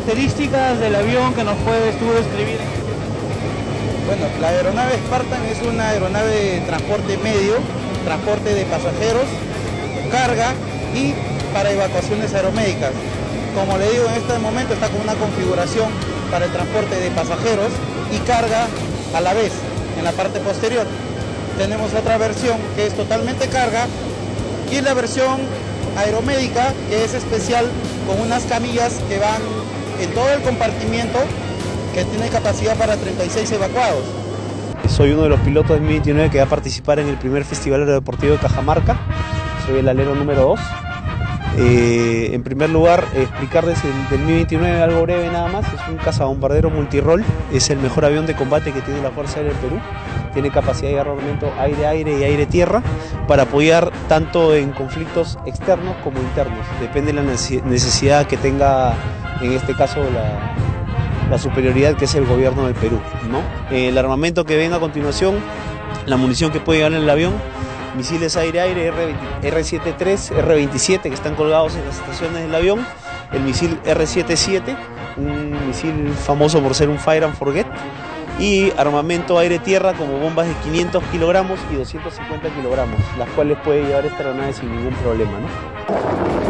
características del avión que nos puedes tú describir. Bueno, la aeronave Spartan es una aeronave de transporte medio, transporte de pasajeros, carga y para evacuaciones aeromédicas. Como le digo, en este momento está con una configuración para el transporte de pasajeros y carga a la vez en la parte posterior. Tenemos otra versión que es totalmente carga y la versión aeromédica que es especial con unas camillas que van en todo el compartimiento que tiene capacidad para 36 evacuados. Soy uno de los pilotos del Mi-29 que va a participar en el primer Festival Aerodeportivo de Cajamarca. Soy el alero número 2. En primer lugar, explicarles del Mi-29 algo breve nada más. Es un cazabombardero multirol, es el mejor avión de combate que tiene la Fuerza Aérea del Perú. Tiene capacidad de armamento aire-aire y aire-tierra para apoyar tanto en conflictos externos como internos. Depende de la necesidad que tenga, en este caso, la superioridad que es el gobierno del Perú, ¿no? El armamento que venga a continuación, la munición que puede llevar en el avión, misiles aire-aire R-73, R-27 que están colgados en las estaciones del avión, el misil R-77, un misil famoso por ser un Fire and Forget, y armamento aire-tierra como bombas de 500 kilogramos y 250 kilogramos, las cuales puede llevar esta aeronave sin ningún problema, ¿no?